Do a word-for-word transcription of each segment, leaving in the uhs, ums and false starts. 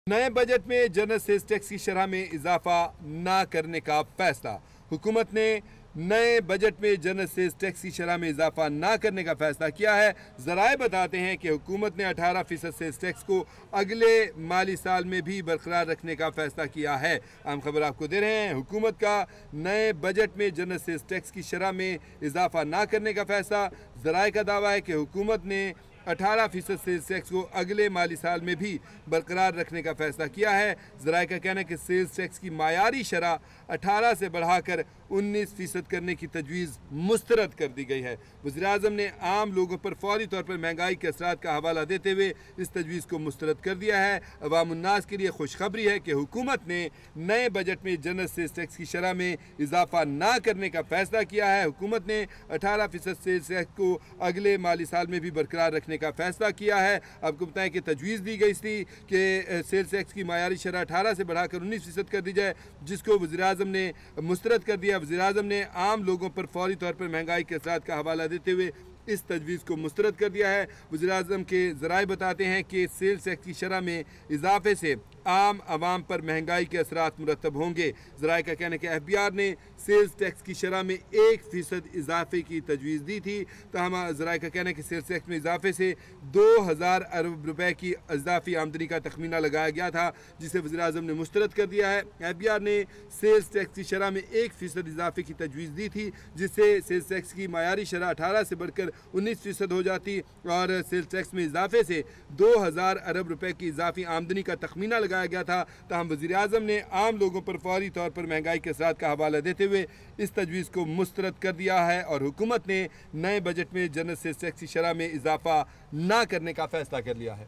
नए बजट में general sales tax की शरह में इजाफा ना करने का फैसला। हुकूमत ने नए बजट में जनरल सेल्स टैक्स की शरह में इजाफा ना करने का फैसला किया है। ज़राए बताते हैं कि हुकूमत ने अठारह फीसद सेल्स टैक्स को अगले माली साल में भी बरकरार रखने का फैसला किया है। अहम खबर आपको दे रहे हैं, हुकूमत का नए बजट में जनरल सेल्स टैक्स की शरह में इजाफा ना करने का फैसला। ज़राए का दावा है कि हुकूमत ने अठारह फीसद सेल्स टैक्स को अगले माली साल में भी बरकरार रखने का फैसला किया है। ज़राए का कहना है कि सेल्स टैक्स की मायारी शरह अठारह से बढ़ाकर उन्नीस फीसद करने की तजवीज़ मुस्तरद कर दी गई है। वज़ीर-ए-आज़म ने आम लोगों पर फौरी तौर पर महंगाई के असरात का हवाला देते हुए इस तजवीज़ को मुस्तरद कर दिया है। अवामुन्नास के लिए खुशखबरी है कि हुकूमत ने नए बजट में जनरल सेल्स टैक्स की शरह में इजाफा ना करने का फैसला किया है। हुकूमत ने अठारह फीसद सेल्स टैक्स को अगले माली साल में भी बरकरार रखने का फैसला किया है। आपको बताएं कि तजवीज़ दी गई थी कि सेल्स टैक्स की मायारी शरह अठारह से बढ़ाकर उन्नीस फीसद कर दी जाए, जिसको वज़ीर-ए-आज़म ने मुस्तरद कर दिया। वज़ीर-ए-आज़म ने आम लोगों पर फौरी तौर पर महंगाई के असरात का हवाला देते हुए इस तजवीज़ को मुस्तरद कर दिया है। वज़ीर-ए-आज़म के ज़राए बताते हैं कि सेल्स टैक्स की शरह में इजाफे से आम आवाम पर महंगाई के असरात मुरतब होंगे। ज़राए का कहना है कि एफ बी आर ने सेल्स टैक्स की शरह में एक फ़ीसद इजाफे की तजवीज़ दी थी। तहम ज़राए का कहना है कि सेल्स टैक्स में इजाफे से दो हज़ार अरब रुपए की इजाफी आमदनी का तखमीना लगाया गया था, जिसे वज़ीर-ए-आज़म ने मुस्तरद कर दिया है। एफ बी आर ने सेल्स टैक्स की शरह में एक फ़ीसद इजाफे की तजवीज़ दी थी, जिससे सेल्स टैक्स की मायारी शरह अठारह से बढ़कर उन्नीस फीसद हो जाती और सेल्स टैक्स में इजाफे से दो हज़ार अरब रुपए की इजाफी आमदनी का तखमीना लगाया गया था। तहम वज़ीर-ए-आज़म ने आम लोगों पर फौरी तौर पर महंगाई के असरात का हवाला देते हुए इस तजवीज़ को मुस्तरद कर दिया है और हुकूमत ने नए बजट में जनरल सेल्स टैक्स की शरह में इजाफा ना करने का फैसला कर लिया है।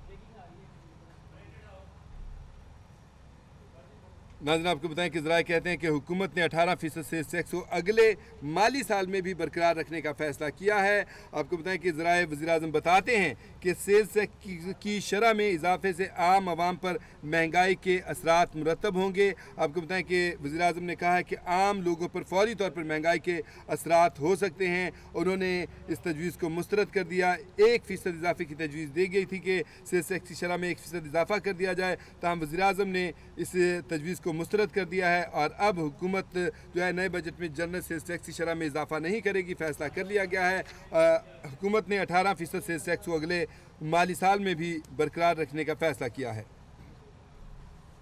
नाज़रीन, आपको बताएं कि ज़राए कहते हैं कि हुकूमत ने अठारह फीसद सेल्स टैक्स को अगले माली साल में भी बरकरार रखने का फैसला किया है। आपको बताएं कि ज़राए वज़ीर-ए-आज़म बताते हैं कि सेल्स टैक्स की, की शरह में इजाफे से आम आवाम पर महंगाई के असरात मुरतब होंगे। आपको बताएं कि वज़ीर-ए-आज़म ने कहा है कि आम लोगों पर फौरी तौर पर महंगाई के असरात हो सकते हैं। उन्होंने इस तजवीज़ को मुस्तरद कर दिया। एक फ़ीसद इजाफे की तजवीज़ दी गई थी कि सेल्स टैक्स की शरह में एक फ़ीसद इजाफा कर दिया जाए। तहम वज़ीर-ए-आज़म ने इस तजवीज़ को मुस्तरद कर दिया है और अब हुकूमत जो है नए बजट में जनरल सेल्स टैक्स की शरह में इजाफा नहीं करेगी, फैसला कर लिया गया है। हुकूमत ने अठारह फीसद सेल्स टैक्स को अगले माली साल में भी बरकरार रखने का फैसला किया है।